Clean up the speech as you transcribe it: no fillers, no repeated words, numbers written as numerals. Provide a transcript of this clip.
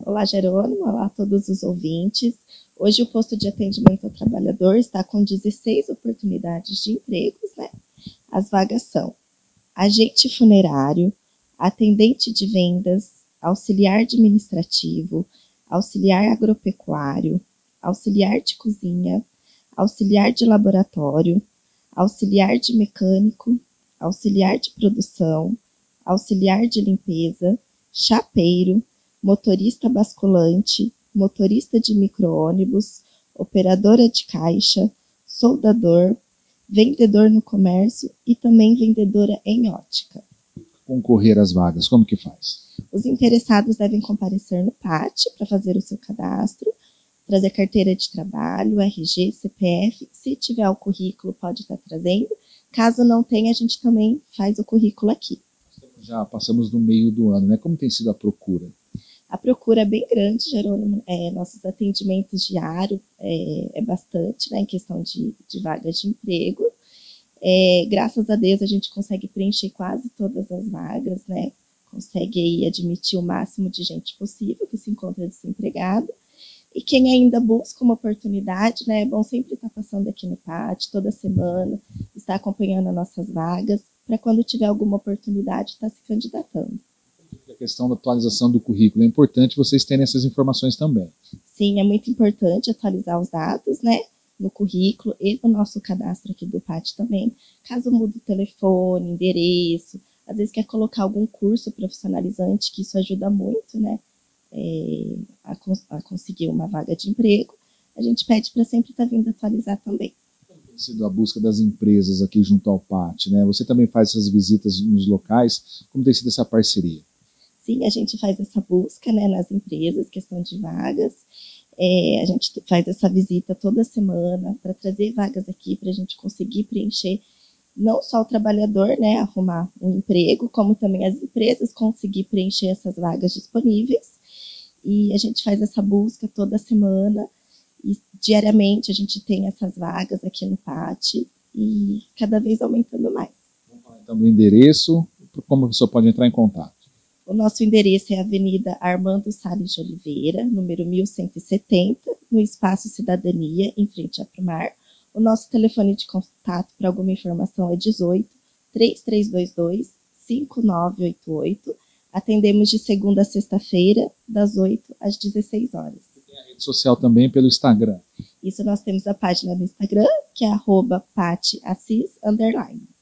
Olá, Jerônimo. Olá a todos os ouvintes. Hoje o posto de atendimento ao trabalhador está com 16 oportunidades de empregos, né? As vagas são agente funerário, atendente de vendas, auxiliar administrativo, auxiliar agropecuário, auxiliar de cozinha, auxiliar de laboratório, auxiliar de mecânico, auxiliar de produção, auxiliar de limpeza, chapeiro, motorista basculante, motorista de micro-ônibus, operadora de caixa, soldador, vendedor no comércio e também vendedora em ótica. Concorrer às vagas, como que faz? Os interessados devem comparecer no PAT para fazer o seu cadastro, trazer carteira de trabalho, RG, CPF, se tiver o currículo pode estar trazendo, caso não tenha a gente também faz o currículo aqui. Já passamos no meio do ano, né? Como tem sido a procura? A procura é bem grande, Jerônimo. Nossos atendimentos diários é bastante, né, em questão de vagas de emprego. Graças a Deus a gente consegue preencher quase todas as vagas, né? Consegue aí admitir o máximo de gente possível que se encontra desempregado. E quem ainda busca uma oportunidade, né, é bom sempre estar passando aqui no PAT toda semana, estar acompanhando as nossas vagas, para quando tiver alguma oportunidade estar se candidatando. A questão da atualização do currículo, é importante vocês terem essas informações também. Sim, é muito importante atualizar os dados, né, no currículo e no nosso cadastro aqui do PAT também. Caso mude o telefone, endereço, às vezes quer colocar algum curso profissionalizante, que isso ajuda muito, né, a conseguir uma vaga de emprego, a gente pede para sempre estar vindo atualizar também. Como tem sido a busca das empresas aqui junto ao PAT, né? Você também faz essas visitas nos locais, como tem sido essa parceria? Sim, a gente faz essa busca, né, nas empresas, questão de vagas. A gente faz essa visita toda semana para trazer vagas aqui para a gente conseguir preencher não só o trabalhador, né, arrumar um emprego, como também as empresas conseguir preencher essas vagas disponíveis. E a gente faz essa busca toda semana e diariamente a gente tem essas vagas aqui no PAT e cada vez aumentando mais. Vamos falar então do endereço, como a pessoa pode entrar em contato. O nosso endereço é a Avenida Armando Salles de Oliveira, número 1170, no Espaço Cidadania, em frente à Prumar. O nosso telefone de contato para alguma informação é 18 3322 5988. Atendemos de segunda a sexta-feira, das 8 às 16 horas. Tem a rede social também pelo Instagram. Isso, nós temos a página no Instagram, que é @PatAssis_.